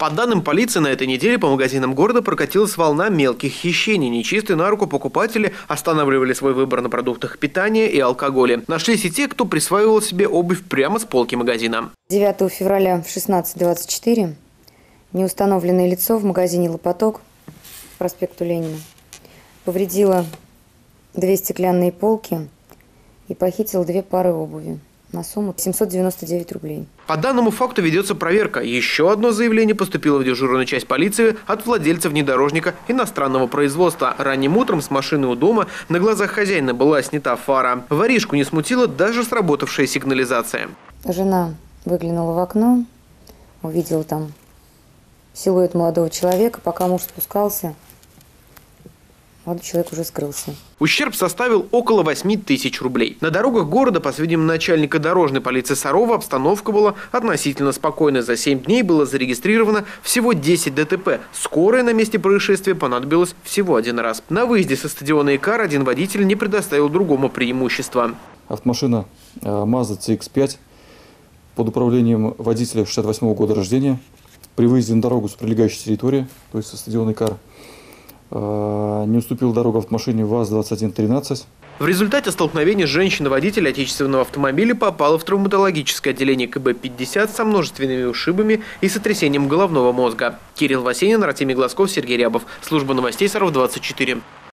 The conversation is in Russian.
По данным полиции, на этой неделе по магазинам города прокатилась волна мелких хищений. Нечистые на руку покупатели останавливали свой выбор на продуктах питания и алкоголе. Нашлись и те, кто присваивал себе обувь прямо с полки магазина. 9 февраля в 16:24 неустановленное лицо в магазине «Лопоток» по проспекту Ленина повредило 2 стеклянные полки и похитило 2 пары обуви на сумму 799 рублей. По данному факту ведется проверка. Еще одно заявление поступило в дежурную часть полиции от владельца внедорожника иностранного производства. Ранним утром с машины у дома на глазах хозяина была снята фара. Воришку не смутила даже сработавшая сигнализация. Жена выглянула в окно, увидела там силуэт молодого человека. Пока муж спускался, молодой человек уже скрылся. Ущерб составил около 8000 рублей. На дорогах города, по сведениям начальника дорожной полиции Сарова, обстановка была относительно спокойной. За 7 дней было зарегистрировано всего 10 ДТП. Скорая на месте происшествия понадобилась всего 1 раз. На выезде со стадиона Икар один водитель не предоставил другому преимущества. Автомашина Mazda CX-5 под управлением водителя 68-го года рождения при выезде на дорогу с прилегающей территории, то есть со стадиона Икар, не уступила дорогу автомашине ВАЗ-2113. В результате столкновения женщина-водитель отечественного автомобиля попала в травматологическое отделение КБ-50 со множественными ушибами и сотрясением головного мозга. Кирилл Васенин, Артемий Глазков, Сергей Рябов. Служба новостей Саров 24.